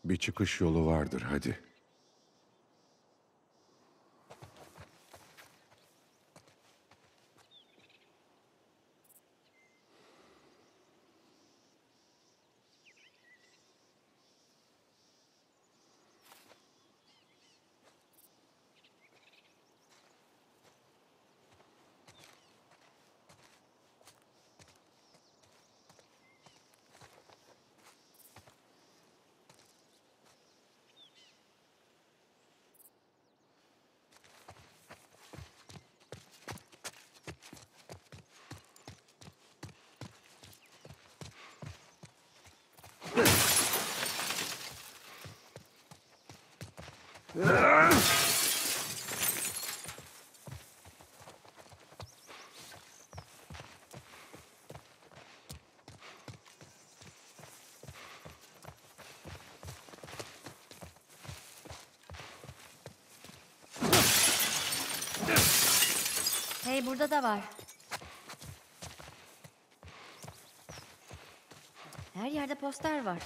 Bir çıkış yolu vardır, hadi. Hey, burada da var. Her yerde poster var.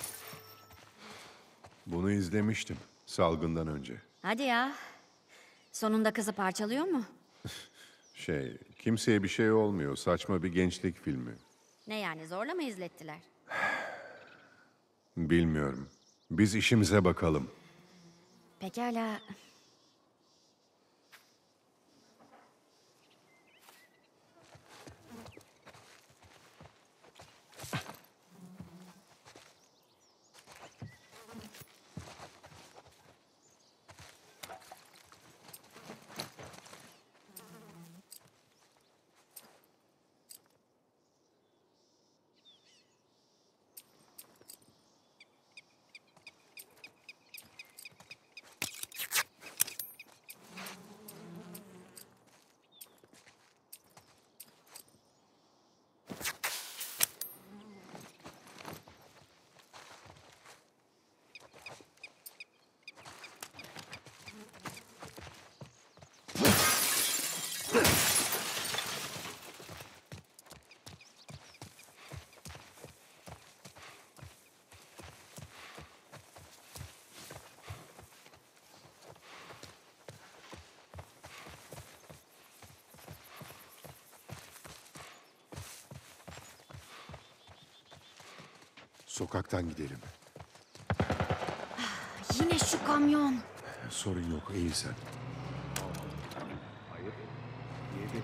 Bunu izlemiştim salgından önce. Hadi ya. Sonunda kızı parçalıyor mu? Kimseye bir şey olmuyor. Saçma bir gençlik filmi. Ne yani, zorla mı izlettiler? Bilmiyorum. Biz işimize bakalım. Pekala. Sokaktan gidelim. Yine şu kamyon. Sorun yok, eğil sen. Hayır. 7.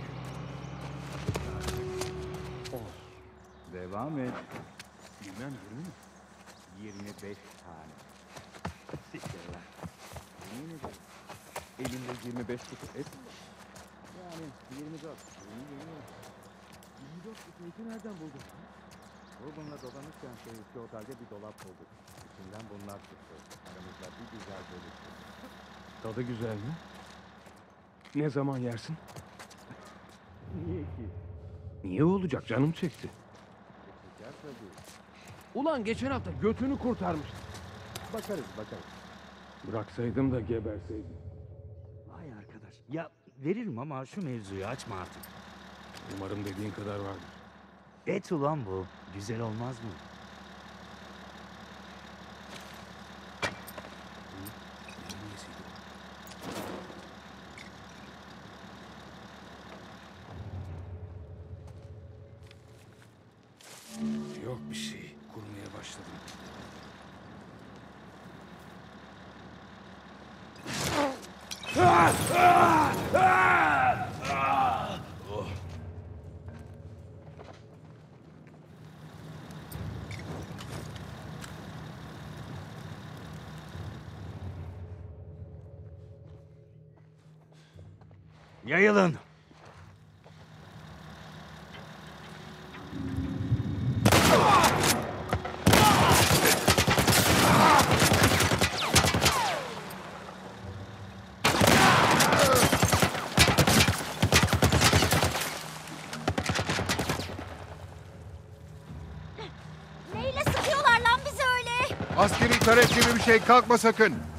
Devam et. Bilmem 20 mi? 25 tane. Siktir lan. Yemin ederim. Elimde 25 kutu et. Yani 24. 24 kutu eti nereden buldun? Ruben'la dolanırken şehirli otelde bir dolap bulduk. İçinden bunlar çıktı. Aramızda bir güzel bölüştü. Tadı güzel mi? Ne zaman yersin? Niye ki? Niye olacak? Canım çekti. Çeker tabii. Ulan geçen hafta götünü kurtarmıştım. Bakarız. Bıraksaydım da geberseydim. Vay arkadaş. Ya veririm ama şu mevzuyu açma artık. Umarım dediğin kadar vardır. Et ulan bu. Güzel olmaz mı? Yok bir şey. Kurmaya başladım. Yayılın. Neyle sıkıyorlar lan bizi öyle? Askeri taret gibi bir şey, kalkma sakın.